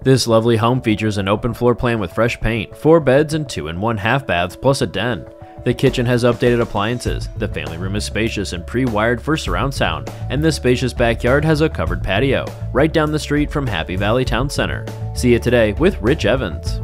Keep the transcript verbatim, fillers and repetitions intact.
This lovely home features an open floor plan with fresh paint, four beds and two and one half baths plus a den. The kitchen has updated appliances, the family room is spacious and pre-wired for surround sound, and the spacious backyard has a covered patio, right down the street from Happy Valley Town Center. See it today with Rich Evans.